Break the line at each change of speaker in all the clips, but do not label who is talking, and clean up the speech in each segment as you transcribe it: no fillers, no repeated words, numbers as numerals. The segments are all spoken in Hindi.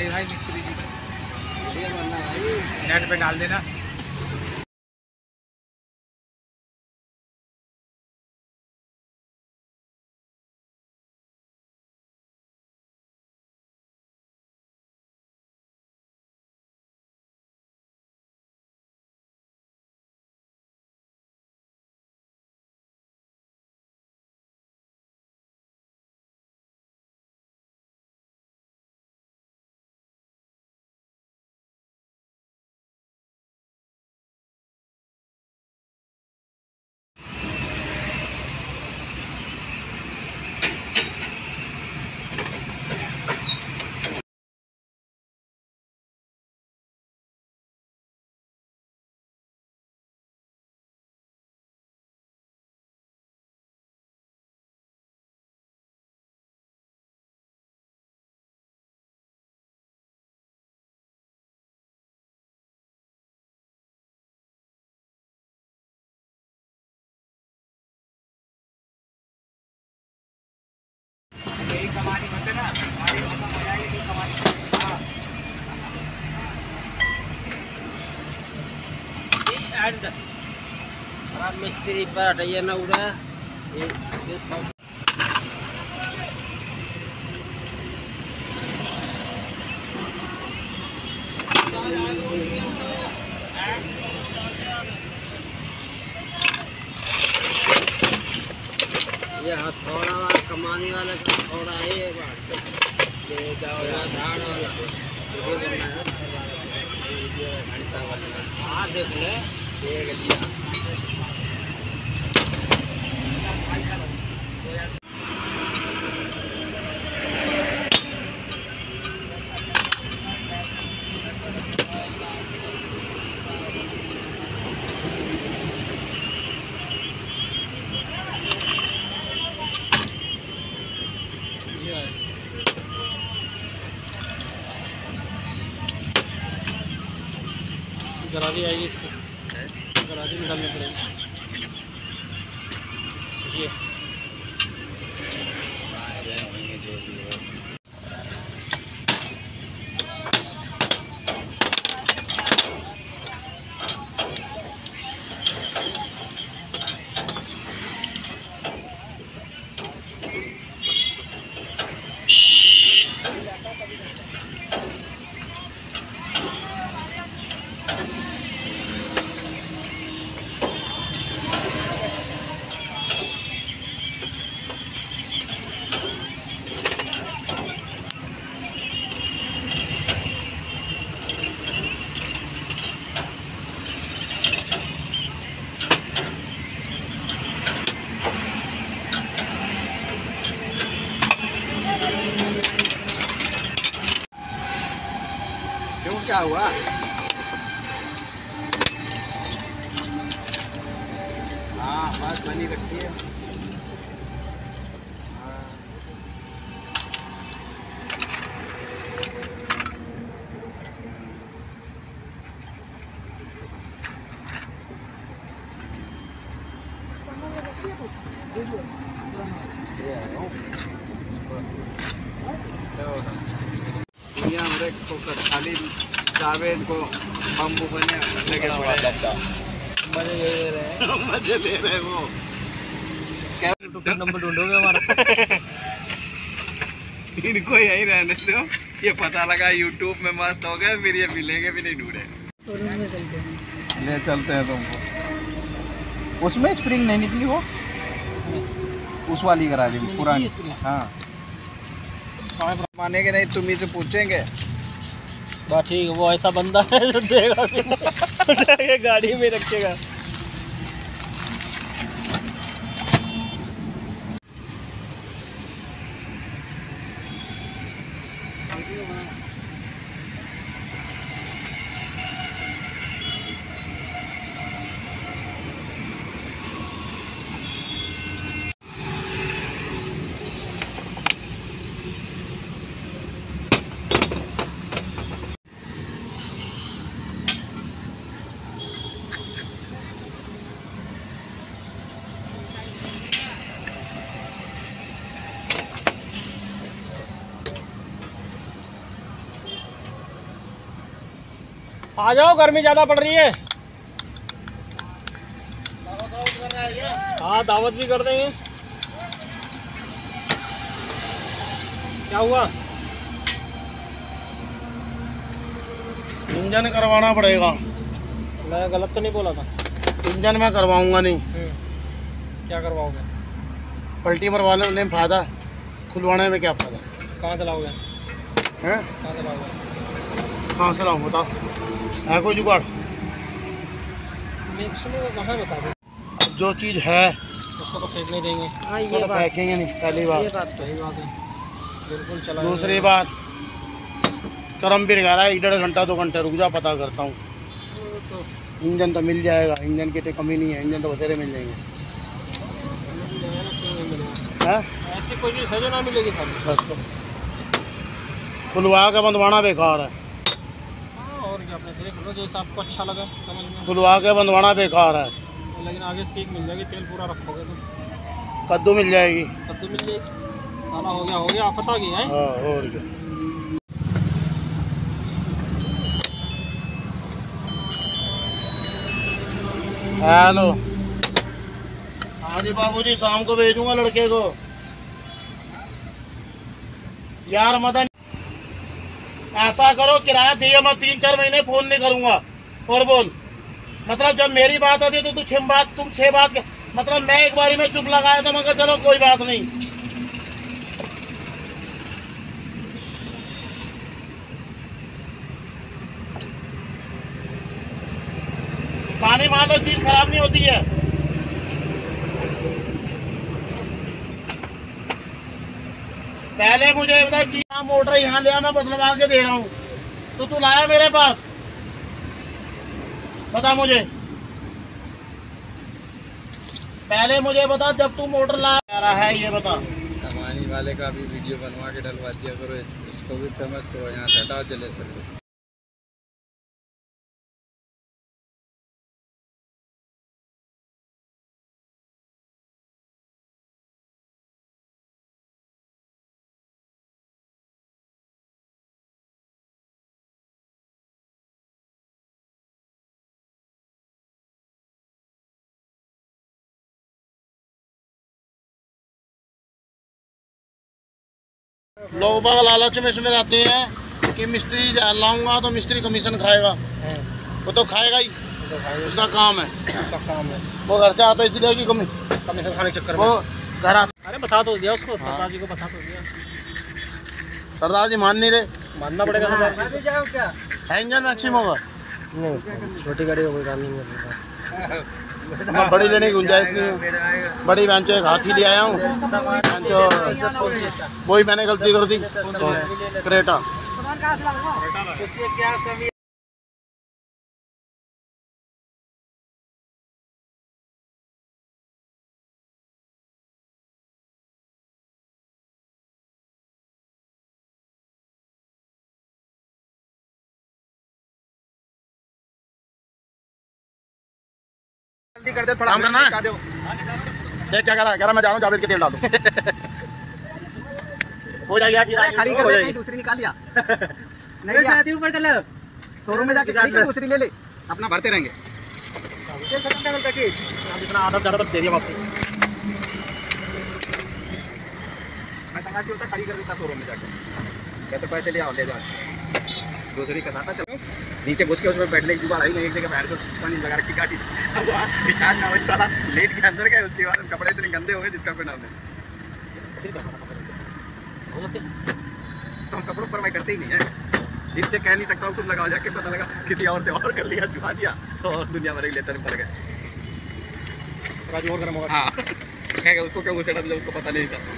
नहीं भाई मिस्त्री जी नेट पे डाल देना। यही कमानी होते ना गाड़ी खत्म हो जाएगी तो कमानी।
हाँ मिस्त्री पर हटाइए ना उड़ा ये हथौड़ा वाला कमाने वाला का हथौड़ा है ये धाड़ वाला हाँ देख ले ये गलिया गरारी आएगी इसकी गरारी निकालनी पड़ेगी ये
क्या हुआ? हाँ बात बनी रखी है। खाली जावेद को बम्बू बने लगे मजे ले रहे हैं मजे ले रहे हैं वो क्या नंबर ढूंढोगे हमारा इनको यही रहने दो। ये पता लगा यूट्यूब में मस्त हो गए फिर ये मिलेंगे भी नहीं ढूंढे। ले चलते हैं तुमको। उसमें स्प्रिंग नहीं निकली हो उस वाली करा दी पुरानी। हाँ मानेंगे नहीं तुम ही से पूछेंगे।
बात ठीक है वो ऐसा बंदा है जो देगा गाड़ी में रखेगा।
आ जाओ, गर्मी ज्यादा पड़ रही है। हाँ दावत भी कर देंगे। क्या हुआ?
इंजन करवाना पड़ेगा।
मैं गलत तो नहीं बोला था?
इंजन में करवाऊंगा नहीं।
क्या करवाओगे?
पलटी मरवाने में फायदा, खुलवाने में क्या फायदा?
कहाँ से लाओगे?
हैं?
कहाँ से लाओगे?
कहाँ से लाऊं बताओ? है कोई जुगाड़?
मैक्सिमम कहाँ बता दो।
जो चीज़ है
उसको तो फेंक नहीं देंगे। हाँ
ये तो फेंकेंगे नहीं, पहली बात।
ये बात तो सही बात है, बिल्कुल चला।
दूसरी बात, करम भी लगा रहा है, 1.5 घंटा 2 घंटे रुक जा, पता करता हूँ।
तो
इंजन तो मिल जाएगा, इंजन की तो कमी नहीं है, इंजन तो बतेरे मिल जाएंगे। है
ऐसी कोई चीज़ है जो ना मिलेगी खाली।
बस तो खुलवा के बंधवाना बेकार है।
और क्या, अपने देख लो जैसा आपको अच्छा लगे समझ में।
खुलवा के बंधवाना बेकार है।
लेकिन आगे सीख मिल जाएगी, तेल पूरा रखोगे तो।
कद्दू मिल जाएगी।
कद्दू मिल जाएगी। साला हो गया आफत आ गई है।
हाँ और क्या। हेलो, हाँ जी बाबूजी, शाम को भेजूंगा लड़के को। यार मदन, ऐसा करो किराया दिए, मैं 3-4 महीने फोन नहीं करूंगा। और बोल, मतलब जब मेरी बात आती है तो तुम 6 बात, मतलब मैं एक बारी में चुप लगाया तो मगर चलो कोई बात नहीं। पानी मान लो चीज खराब नहीं होती है। पहले मुझे बता, चीज मोटर यहाँ लिया, मैं बदलवा के दे रहा हूँ, तो तू लाया मेरे पास? बता मुझे, पहले मुझे बता, जब तू मोटर ला रहा है ये बता।
कमानी वाले का भी वीडियो बनवा के डलवा दिया करो, इसको भी फेमस करो, यहाँ से हटाओ चले सकते।
लोग बाग लालच में इसमें रहते हैं कि मिस्त्री लाऊंगा तो मिस्त्री कमीशन खाएगा। वो तो खाएगा ही, उसका काम है। वो घर से आता है इसलिए कि
कमीशन खाने के चक्कर
वो
में।
घर आता।
अरे बता तो दिया उसको, सरदार जी को बता तो दिया।
सरदार जी मान नहीं रहे।
मानना पड़ेगा सरदार जी। जाओ क्या
है इंजन अच्छी होगा?
नहीं, छोटी गाड़ी का कोई काम नहीं है।
मैं बड़ी लेने की गुंजाइश नहीं है। बड़ी बेंचो एक हाथी ले आया हूँ, वही मैंने गलती कर दी। क्रेटा
क्या कमी?
जल्दी कर दे, थोड़ा काम करना है। देख क्या कह रहा मैं जा रहा हूँ, जावेद के तेल डाल दो। हो जाएगा खड़ी कर दे, दूसरी निकाल लिया। नहीं जाती ऊपर चल, शोरूम में जाके दूसरी ले ले, अपना भरते रहेंगे। तेल खत्म कर दे,
जितना आधा ज़्यादा तक दे दिया वापसी।
मैं संगाती होता खड़ी कर देता शोरूम में जाके, कहते पैसे ले आओ, ले जाओ। दूसरी कनाता चलो नीचे घुस के उसमें बैठने की जुगाड़ आई नहीं, एक जगह बैठ कर पानी लगा रखी गाड़ी। निकाल ना वही साला लेट के अंदर गए, उसके बाद कपड़े इतने गंदे हो गए जिसका कोई नाम नहीं। तो हम कपड़ों पर मैं करते ही नहीं है, इससे कह नहीं सकता हूँ तुम लगाओ, जाके पता लगा किसी और से और कर लिया, चुहा दिया तो और दुनिया भर के लेटर पड़ गए।
राजू और गर्म होगा।
हाँ कहेगा उसको क्या घुसेड़ा दिया, उसको पता नहीं था।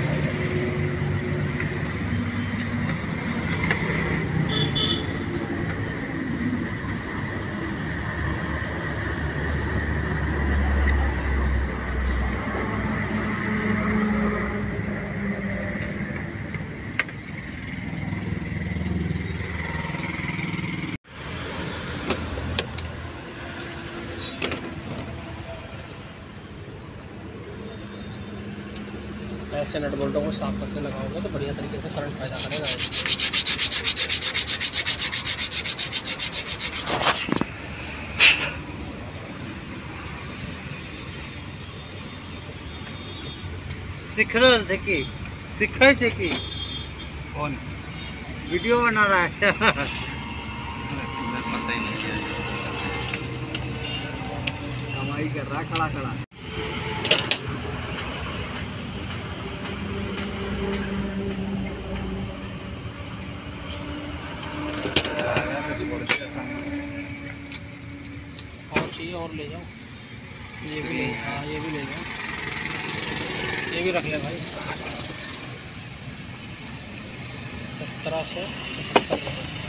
ऐसे नट बोल्टों को साफ करके लगाओगे तो बढ़िया तरीके से करंट पैदा करेगा। सीख रहे थे कि सीखे थे कि
कौन
वीडियो बना रहा है
तुम्हें पता ही नहीं है
कमाई कर रहा खड़ा खड़ा।
और चाहिए और ले जाओ, ये भी ले, हाँ ये भी ले जाओ, ये भी रख ले भाई। 1775